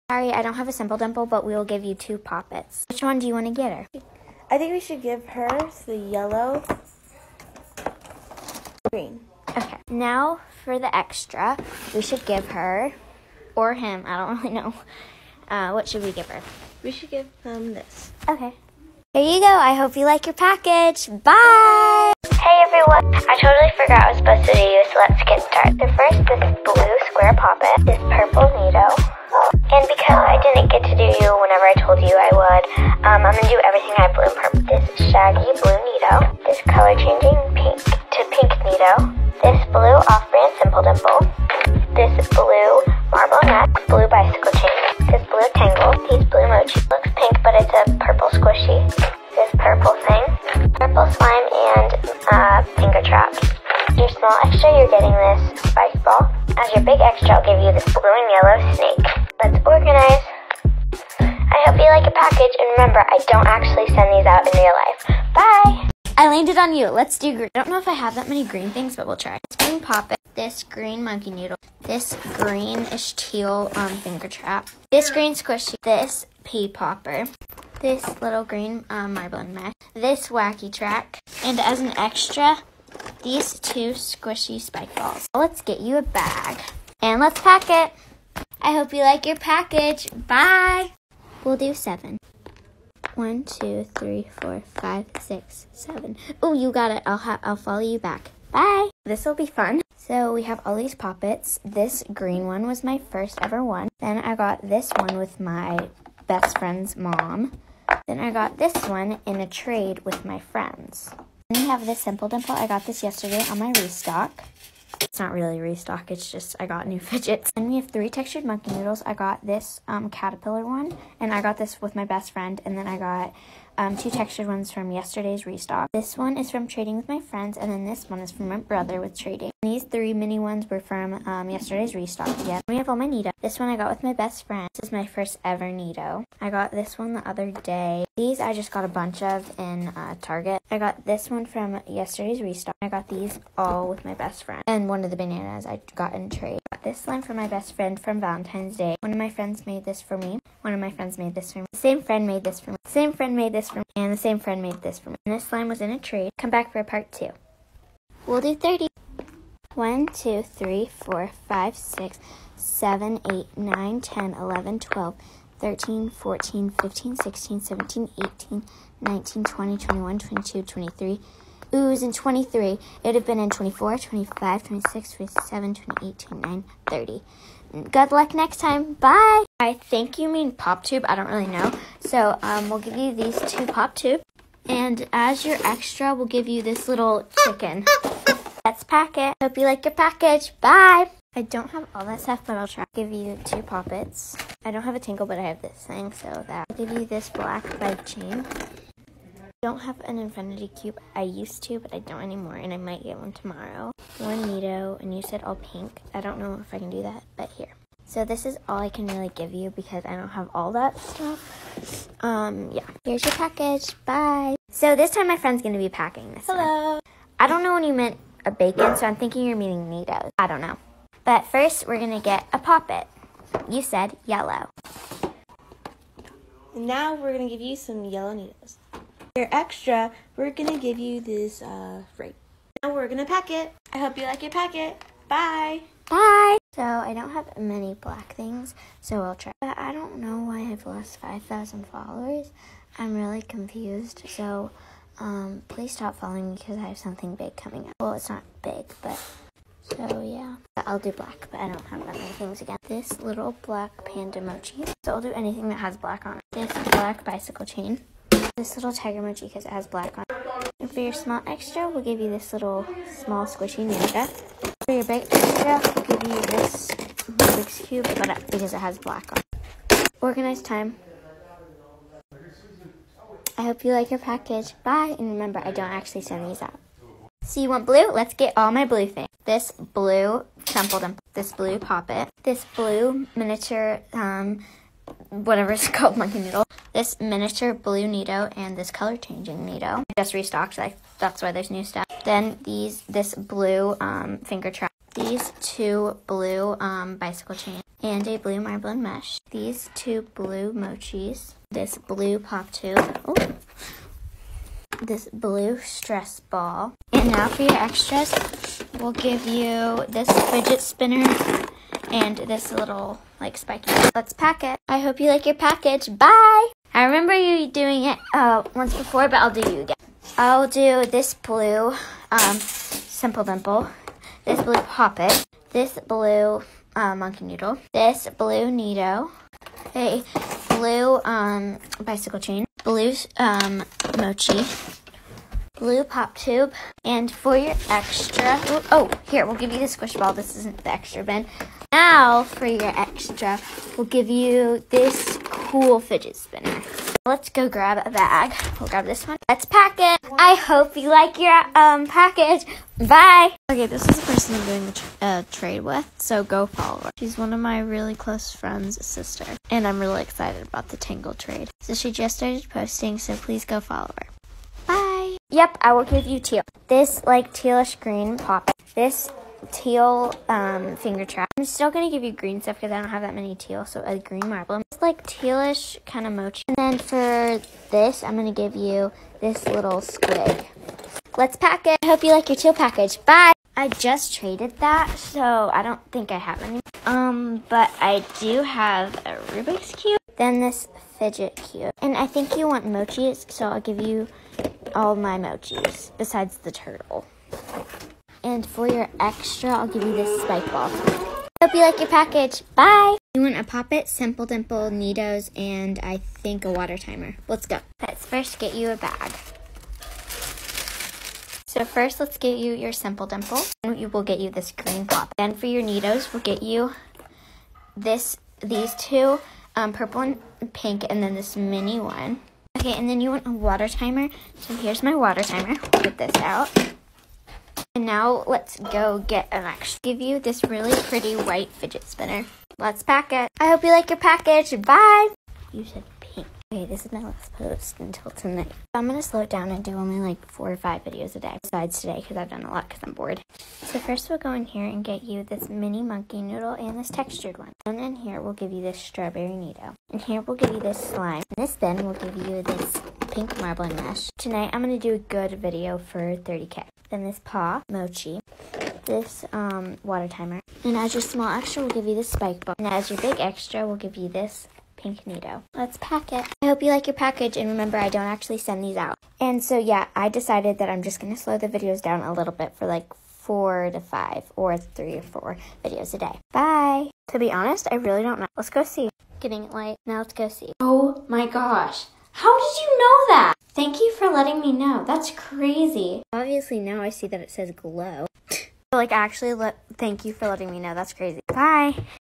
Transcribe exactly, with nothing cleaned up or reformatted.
Sorry, I don't have a Simple Dimple, but we will give you two Poppets. Which one do you want to get her? I think we should give her the yellow, green. Okay, now for the extra, we should give her, or him, I don't really know. Uh, what should we give her? We should give them this. Okay. Here you go. I hope you like your package. Bye! Hey everyone, I totally forgot I was supposed to do you, so let's get started. So first, this blue square Poppet, this purple Nido, and because I didn't get to do you whenever I told you I would, um, I'm going to do everything I have blue and purple. This shaggy blue Nido, this color changing pink to pink Nido, this blue off-brand Simple Dimple, this blue marble neck, blue bicycle chain, this blue tangle, these blue mochi. Looks pink, but it's a purple squishy. This purple thing, purple slime, and uh, finger trap. Your small extra, you're getting this spice ball. As your big extra, I'll give you this blue and yellow snake. Let's organize. I hope you like your package, and remember, I don't actually send these out in real life. Bye! I landed on you. Let's do green. I don't know if I have that many green things, but we'll try. This green Poppet, this green monkey noodle, this greenish teal um, finger trap, this green squishy, this pea popper, this little green um, marble mesh, this wacky track, and as an extra, these two squishy spike balls. Let's get you a bag, and let's pack it. I hope you like your package. Bye! We'll do seven. One, two, three, four, five, six, seven. Oh, you got it. I'll ha I'll follow you back. Bye. This will be fun. So we have all these Poppets. This green one was my first ever one. Then I got this one with my best friend's mom. Then I got this one in a trade with my friends. Then we have this Simple Dimple. I got this yesterday on my restock. It's not really restock, it's just I got new fidgets. And we have three textured monkey noodles. I got this um, caterpillar one, and I got this with my best friend, and then I got um, two textured ones from yesterday's restock. This one is from trading with my friends, and then this one is from my brother with trading. And these three mini ones were from um, yesterday's restock again. We have all my Nido. This one I got with my best friend. This is my first ever Nido. I got this one the other day. These I just got a bunch of in uh, Target. I got this one from yesterday's restock. I got these all with my best friend. And one of the bananas I got in trade. I got this slime for my best friend from Valentine's Day. One of my friends made this for me. One of my friends made this for me. The same friend made this for me. The same friend made this for me. And the same friend made this for me. And this slime was in a trade. Come back for part two. We'll do thirty. One, two, three, four, five, six, seven, eight, nine, ten, eleven, twelve, thirteen, fourteen, fifteen, sixteen, seventeen, eighteen, nineteen, twenty, twenty-one, twenty-two, twenty-three. Ooh, it was in twenty-three. It would have been in twenty-four, twenty-five, twenty-six, twenty-seven, twenty-eight, twenty-nine, thirty. Good luck next time. Bye. I think you mean Pop Tube. I don't really know. So um, we'll give you these two Pop Tube. And as your extra, we'll give you this little chicken. Let's pack it. Hope you like your package. Bye. I don't have all that stuff, but I'll try to give you two Poppets. I don't have a tingle, but I have this thing, so that. I'll give you this black bike chain. I don't have an infinity cube. I used to, but I don't anymore, and I might get one tomorrow. One Nido, and you said all pink. I don't know if I can do that, but here. So this is all I can really give you because I don't have all that stuff. Um, yeah. Here's your package. Bye. So this time my friend's going to be packing this Hello. one. I don't know when you meant a bacon, so I'm thinking you're meaning Nidos. I don't know. But first, we're going to get a Poppet. You said yellow. And now we're going to give you some yellow Nidos. Your extra, we're going to give you this uh, right. Now we're going to pack it. I hope you like your packet. Bye. Bye. So I don't have many black things, so I'll try. But I don't know why I've lost five thousand followers. I'm really confused. So um, please stop following me because I have something big coming up. Well, it's not big, but so yeah. I'll do black, but I don't have that many things again. This little black panda mochi. So I'll do anything that has black on it. This black bicycle chain. This little tiger mochi because it has black on it. And for your small extra, we'll give you this little small squishy ninja. For your big extra, we'll give you this Rubik's Cube but uh, because it has black on it. Organized time. I hope you like your package. Bye. And remember, I don't actually send these out. So you want blue? Let's get all my blue things. This blue Simple Dimple. This blue Poppet. This blue miniature, um, whatever it's called, monkey noodle. This miniature blue Nido and this color changing Nido. Just restocked, so I, that's why there's new stuff. Then these, this blue um, finger trap. these two blue um, bicycle chains, and a blue marbling mesh, these two blue mochis, this blue pop tube, oh, this blue stress ball. And now for your extras, we'll give you this fidget spinner and this little like spiky. Let's pack it. I hope you like your package. Bye! I remember you doing it uh, once before, but I'll do you again. I'll do this blue um, Simple Dimple, this blue Poppet, this blue uh, Monkey Noodle, this blue Neato, a blue um, bicycle chain, blue um, mochi, blue pop tube, and for your extra, oh, here, we'll give you the squish ball. This isn't the extra bin. Now, for your extra, we'll give you this cool fidget spinner. Let's go grab a bag. We'll grab this one. Let's pack it. I hope you like your um package. Bye. Okay, this is the person I'm doing the tra uh, trade with, so go follow her. She's one of my really close friends' sister, and I'm really excited about the Tangle trade. So she just started posting, so please go follow her. Bye. Yep, I will give you teal. This like tealish green pop. This teal um, finger trap. I'm still going to give you green stuff because I don't have that many teal, so a green marble. It's like tealish kind of mochi. And then for this, I'm going to give you this little squig. Let's pack it. I hope you like your teal package. Bye! I just traded that, so I don't think I have any. Um, but I do have a Rubik's Cube. Then this fidget cube. And I think you want mochis, so I'll give you all my mochis, besides the turtle. And for your extra, I'll give you this spike ball. Hope you like your package. Bye! You want a Poppet, Simple Dimple, Neatos, and I think a water timer. Let's go. Let's first get you a bag. So first, let's get you your Simple Dimple. And we will get you this green pop. Then for your Neatos, we'll get you this, these two, um, purple and pink, and then this mini one. Okay, and then you want a water timer. So here's my water timer. We'll get this out. And now let's go get an extra. Give you this really pretty white fidget spinner. Let's pack it. I hope you like your package. Bye. You said pink. Okay, this is my last post until tonight. I'm going to slow it down and do only like four or five videos a day besides today because I've done a lot because I'm bored. So first we'll go in here and get you this mini monkey noodle and this textured one. And in here we'll give you this strawberry Neato. And here we'll give you this slime. In this bin we'll give you this pink marbling mesh. Tonight I'm going to do a good video for thirty K. Then this paw, mochi, this um, water timer. And as your small extra, we'll give you this spike ball. And as your big extra, we'll give you this pink Neato. Let's pack it. I hope you like your package. And remember, I don't actually send these out. And so, yeah, I decided that I'm just going to slow the videos down a little bit for like four to five or three or four videos a day. Bye. To be honest, I really don't know. Let's go see. Getting it light. Now let's go see. Oh my gosh. How did you know that? Thank you for letting me know. That's crazy. Obviously now I see that it says glow. Like actually, let thank you for letting me know. That's crazy. Bye.